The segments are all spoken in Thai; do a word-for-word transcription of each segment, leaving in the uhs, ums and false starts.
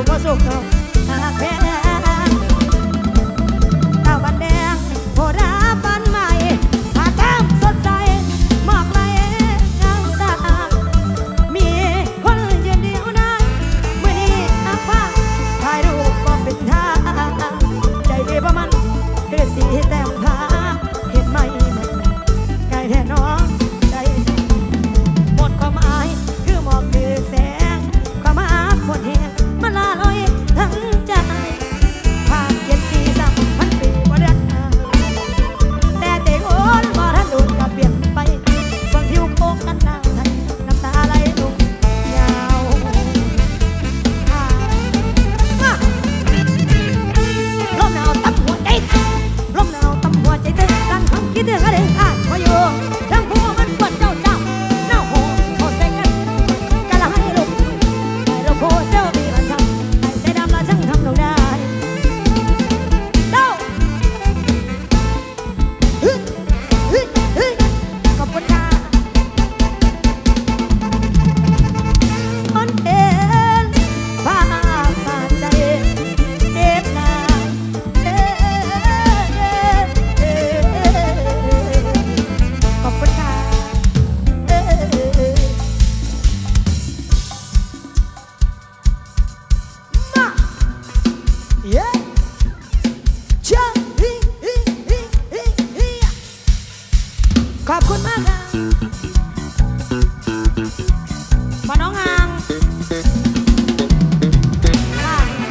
ก็สุขเนาะหากแพ้ดาวบันแดงโหราบันใหม่ผาแก้มสดใสมอกไหลงามตามีคนยืนเดียวนะเมื่อนี้อักฟ้าถ่ายรูปก็เป็นท่าใจประมันคือสีแต้มผาเห็นไหมไกลแท้น้องใจหมดความหมายคือหมอกคือแสงความหาคนแหงมันลาลอยทั้งใจภาพเย็นสีสัมพันปีบ่เดือนแต่เด็กโอนบ่ทันดูก็เปลี่ยนไปบางทิวโค้งกันนางไทยน้ำตาไหลลงยาวลมหนาวตั้มหัวใจลมหนาวตั้มหัวใจเต้นรันคำคิดถึงอะไรอ่านมาอยู่ทั้งพวกมันปวดเจ้าเจ้าหน้าหัวเขาใส่กันกะละให้ลูกให้เราโพเซลบีมันทำให้ใจดำละช่างทำลงได้เด้าเฮ้ยเฮ้ยเฮ้ยขอบคุณค่ะคนเอ็นพาพาใจเจ็บหนาเอ๊ะขอบคุณค่ะเอ๊ะมาเย้จ้าฮิฮิฮิฮิฮิขอบคุณมากค่ะมาน้องอางค่ะ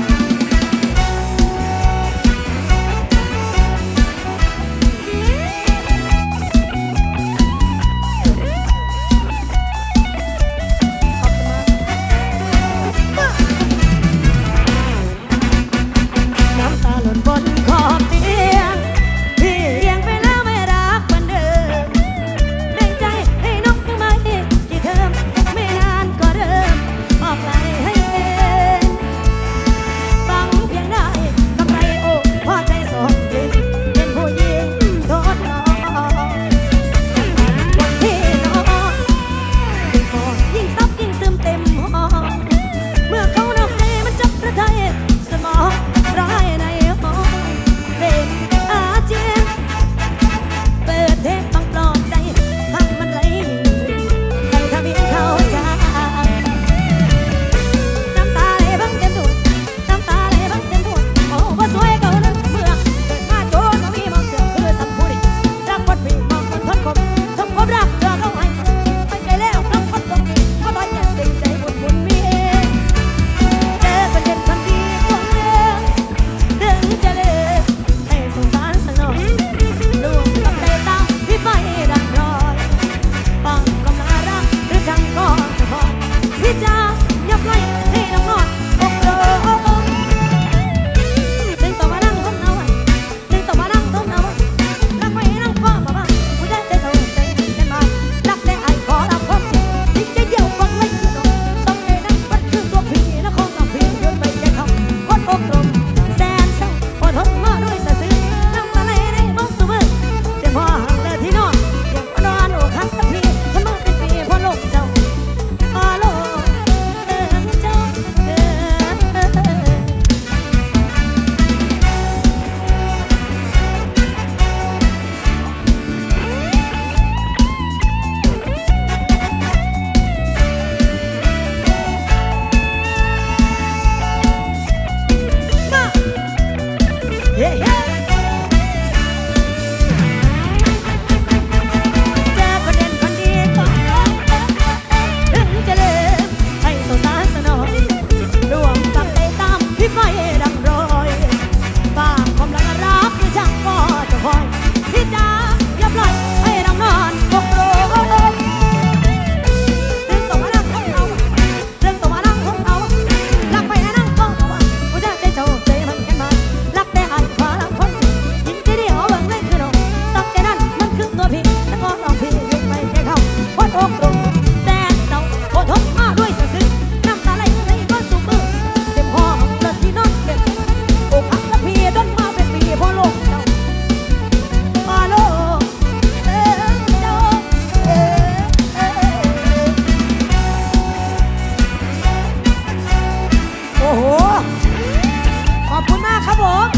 น้ำตาหล่นบนขอบเตียงพี่เอียงไปแล้วไม่รักเหมือนเดิมแบ่งใจให้นกยังไม่กี่เทอมไม่นานก็เริ่มออกไหลให้เองฟังเพียงได้กำไรโอ้พอใจสองยินเป็นผู้หญิงโดดน้องบนที่นอนยิ่งพอยิ่งซับยิ่งซึมเต็มห้องเมื่อเขานอกใจมันจับกระไทยสมองร้ายในห้องเป็นอาเจียนเปิดเทปบังปลอบใจทำมันไหลให้ทำเองเข้าใจน้ำตาไหลบังเต็มตัวน้ำตาไหลบังเต็มตัวโอ้ว่าสวยเก่านั้นเมื่อเกิดมาโจนก็มีมองเสือคือสัมผัสดิรักคนมีมองคนทนคบทนคบรักเธอเขาให้ไปไกลแล้วรักคนตรงก็ตอนยันสิ่งใจบุญบุญมีเจอประเด็นคนดีคนเดิมถึงจะเลิกให้สงสารสักหน่อยลูกกับใจตามพี่ไปดังรอยฟังกำลังรักหรือจังก็จะพอพี่จะยับไล่ให้น้องนอนอกโรถึงต่อมานั่งทนเอาถึงต่อมานั่งทนเอารักไม่นั่งฟ้ามาบ้างผู้ใจใจเท่าใจได้มารักได้ไอ้ขอรักความจริงที่ใจเดียวฟังไม่คือน้องต้องใจนั้นมันคือตัวพี่และของน้องพี่ยืนไปแค่คำคนอกตรงแสนเศร้าอดทนมาด้วยสะซื่อน้ำตาไหลในมองสูมือเจ็บพอห่างเลยที่นอนยังมานอนอกหักกับพี่ทำมาเป็นปีพอโลกเจ้าอ๋อโลกเดินเจ้าเดินมาเฮ้เฮ้เจอคนเด่นคนดีก็ถึงจะเลิกให้สงสารสักหน่อยรวมกับใจตามพี่ไฟดังรอยฝากความรักรักด้วยช่างก็จะคอยพี่จ๋าอย่าปล่อยให้น้องนอนอกโรถึงต้องมานั่งของเราถึงต้องมานั่งของเรารักไปให้นั่งก็ว่าผู้ใจใจเจ้าใจมันกันมารักได้อ่านฟ้ารักคนจริงใจเดียวเบิ่งเลยคือน้องสักใจนั้นมันคือตัวพี่แล้วก็น้องพี่ยุ่งไม่แค่เขาคนอกตรงแสนเศร้าอดทนมาด้วยสะซื่อน้ำตาไหลในก้อนสูบมือเต็มห้องเลือดที่นอนเต็ครับผม